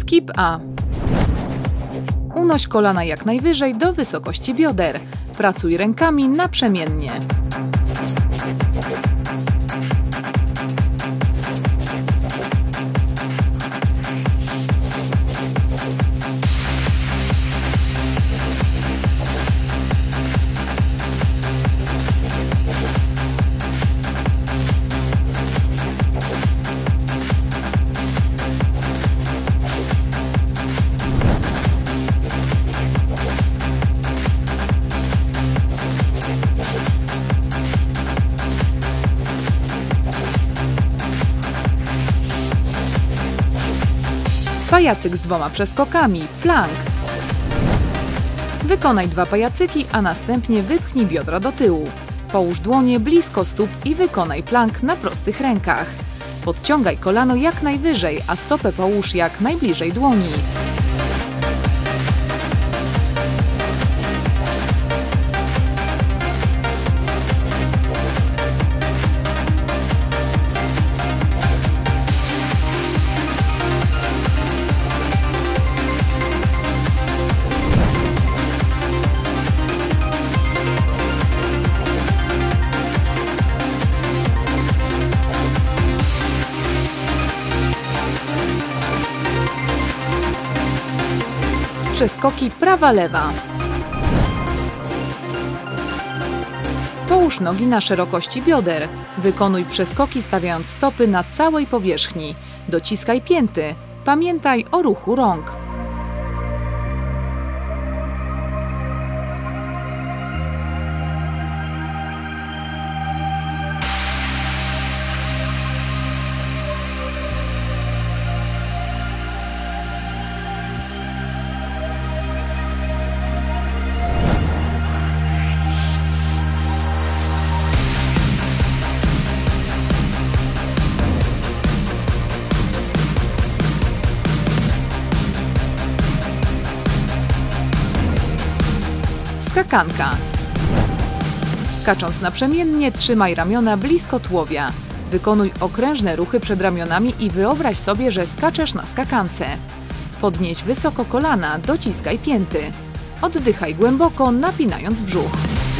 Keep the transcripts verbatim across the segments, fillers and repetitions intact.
Skip A. Unoś kolana jak najwyżej do wysokości bioder. Pracuj rękami naprzemiennie. Pajacyk z dwoma przeskokami, plank. Wykonaj dwa pajacyki, a następnie wypchnij biodra do tyłu. Połóż dłonie blisko stóp i wykonaj plank na prostych rękach. Podciągaj kolano jak najwyżej, a stopę połóż jak najbliżej dłoni. Przeskoki prawa-lewa. Połóż nogi na szerokości bioder. Wykonuj przeskoki stawiając stopy na całej powierzchni. Dociskaj pięty. Pamiętaj o ruchu rąk. Skakanka. Skacząc naprzemiennie, trzymaj ramiona blisko tułowia. Wykonuj okrężne ruchy przed ramionami i wyobraź sobie, że skaczesz na skakance. Podnieś wysoko kolana, dociskaj pięty. Oddychaj głęboko, napinając brzuch.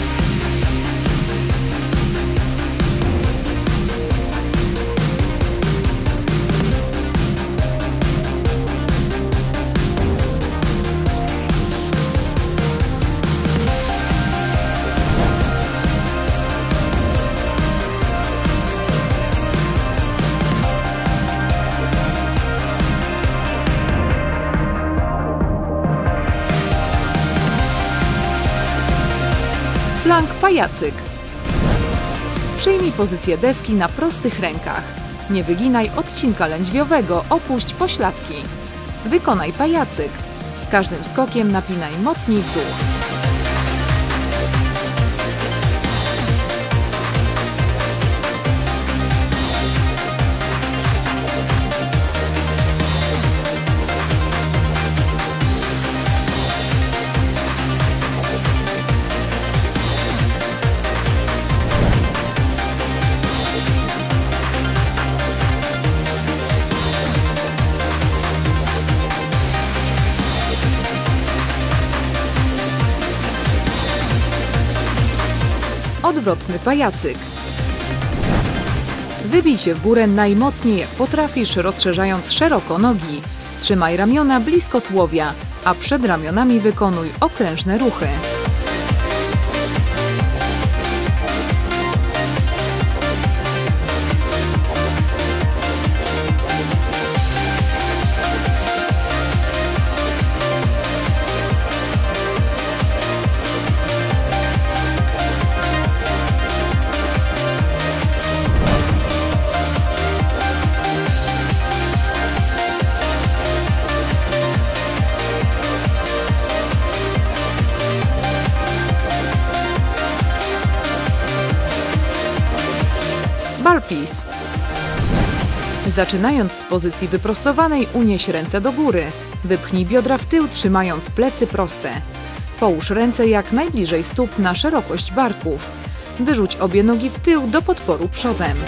Plank pajacyk. Przyjmij pozycję deski na prostych rękach. Nie wyginaj odcinka lędźwiowego, opuść pośladki. Wykonaj pajacyk. Z każdym skokiem napinaj mocniej brzuch. Odwrotny pajacyk. Wybij się w górę najmocniej jak potrafisz, rozszerzając szeroko nogi. Trzymaj ramiona blisko tułowia, a przed ramionami wykonuj okrężne ruchy. Burpees. Zaczynając z pozycji wyprostowanej, unieś ręce do góry. Wypchnij biodra w tył, trzymając plecy proste. Połóż ręce jak najbliżej stóp na szerokość barków. Wyrzuć obie nogi w tył do podporu przodem.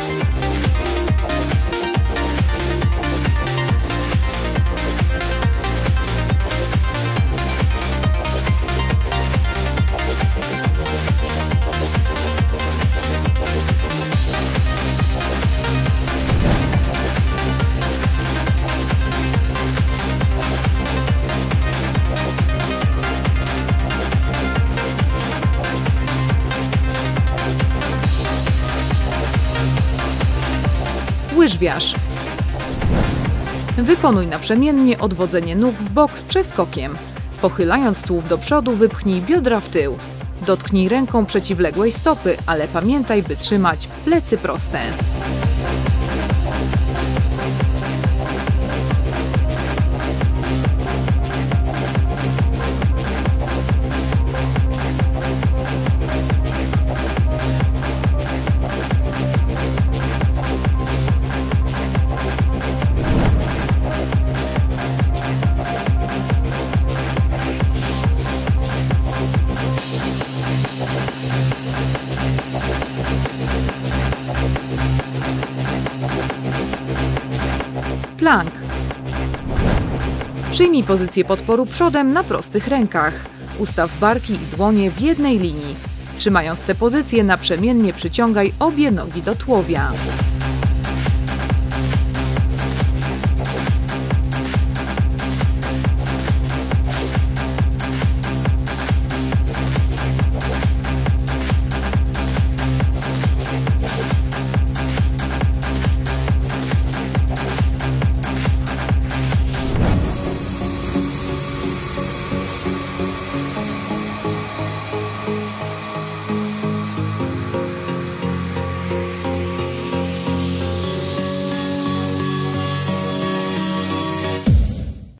wierzbiarz. Wykonuj naprzemiennie odwodzenie nóg w bok z przeskokiem. Pochylając tułów do przodu, wypchnij biodra w tył. Dotknij ręką przeciwległej stopy, ale pamiętaj, by trzymać plecy proste. Plank. Przyjmij pozycję podporu przodem na prostych rękach. Ustaw barki i dłonie w jednej linii. Trzymając tę pozycję, naprzemiennie przyciągaj obie nogi do tułowia.